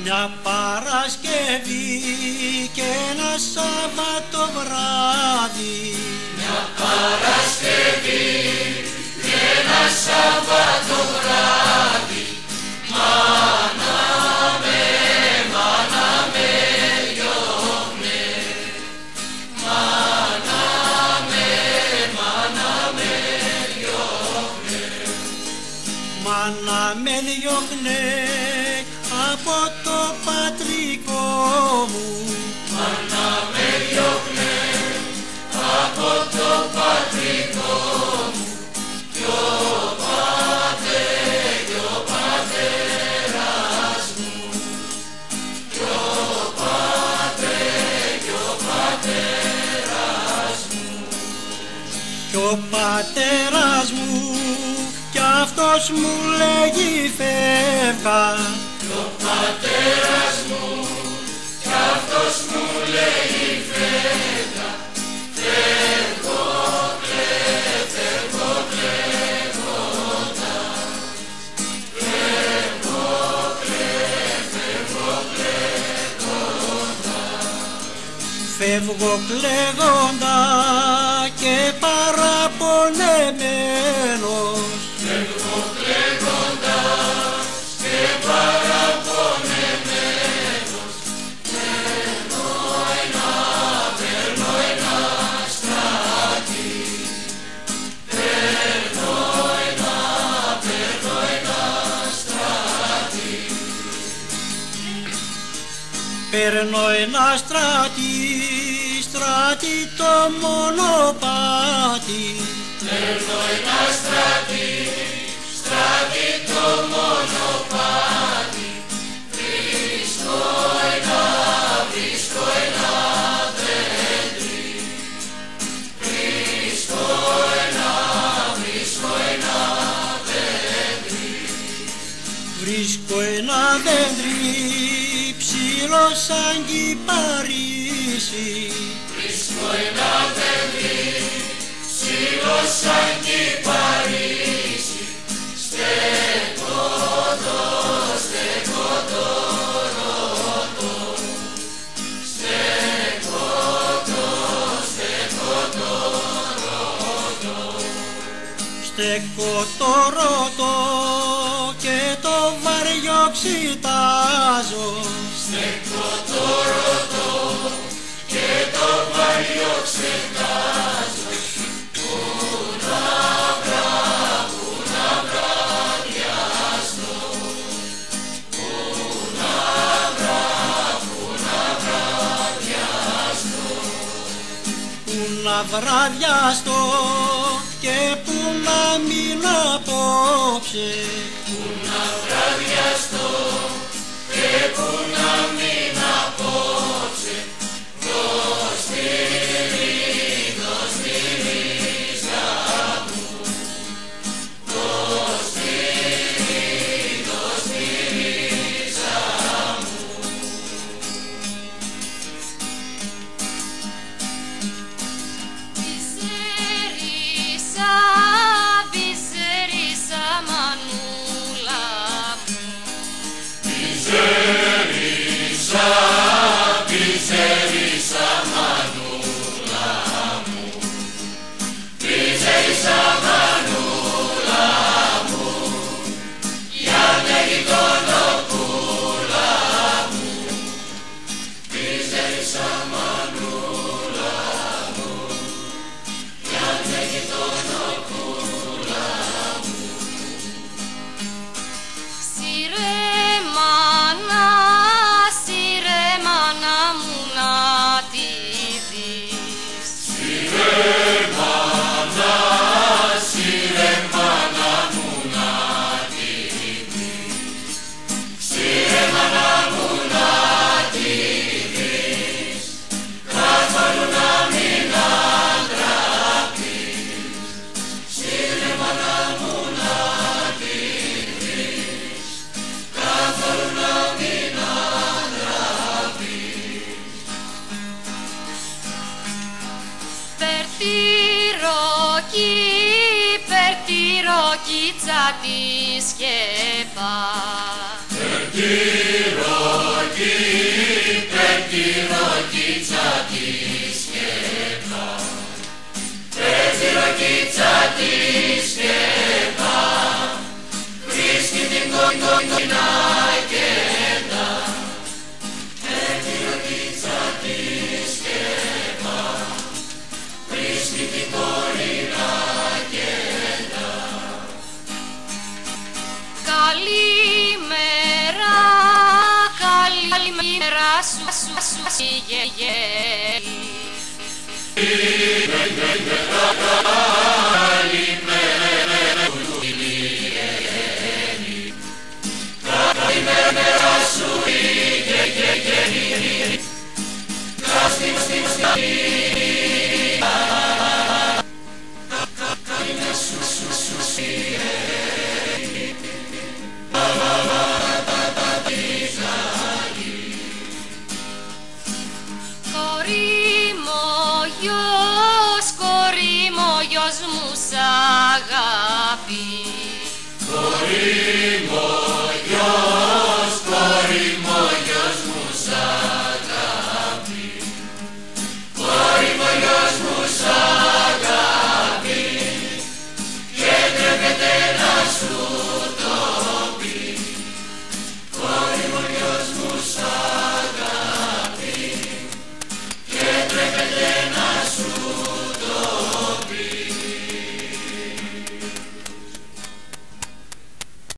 Μια Παρασκευή και ένα Σάββατο βράδυ. Μια Παρασκευή και ένα Σάββατο βράδυ. Μάνα με διώχνε. Μάνα με διώχνε. Μάνα με διώχνε από το πατρικό μου. Μάνα με διώχνε από το πατρικό μου. Κι ο πατέρας μου. Κι ο πατέρας μου. Κι ο πατέρας μου κι αυτός μου λέγει φεύγα. Κι ο πατέρας μου κι αυτός μου λέγει φεύγα. Φεύγω κλαίγοντας. Φεύγω κλαίγοντας. Φεύγω κλαίγοντα και παραπονεμένος. Φεύγω κλαίγοντας και παραπονεμένος. Παίρνω ένα στράτη. Παίρνω ένα στράτη. Παίρνω ένα στράτη το μονοπάτι. Παίρνω ένα στράτη το μονοπάτι. Βρίσκω ένα δέντρι. Βρίσκω ένα δέντρι. Βρίσκω ένα δέντρι ψηλό σαν κυπαρίσι. Βρίσκω ένα δέντρι ψηλό σαν κυπαρίσι. Στέκω το ρωτώ. Στέκω το ρωτώ. Στέκω το ρωτώ και το βαριοξητάζω. Στέκω το ρωτώ και το βαριοξετάζω. Πού να βραδιάσω. Πού να βραδιάσω. Πού να βραδιαστώ και πού να μείνω απόψε. Πού να βραδιαστώ και πού να μείνω απόψε. Δώσ' τη ρίζα μου. Δώσ' τη ρίζα μου. Βυζέρισα μανούλα μου. Βυζέρισα μανούλα μου. Βυζέρισα μανούλα μου. Για μια γειτονοπούλα μου. Βυζέρισα μανούλα μου. Για μια γειτονοπούλα μου. Σύρε μάνα μου να τη δεις. Σύρε μάνα μου να τη δεις. Σύρε μάνα μου να τη δεις. Καθόλου να μην αντραπείς. Σύρε μάνα μου να τη δεις. Καθόλου να μην αντραπείς. Περτυροκίτσα τη σκεπά. Περτυροκίτσα τη ροκίτσα της σκέπα, παίζει ροκίτσα της σκέπα, βρίσκει την κόκκινα κέντα, παίζει ροκίτσα της σκέπα, βρίσκει την κόκκινα κέντα. Καλημέρα, καλημέρα σου γεγέλη. Καλημέρα σου γεγέλη. Κορίμο, γιος μου σ' αγαπεί.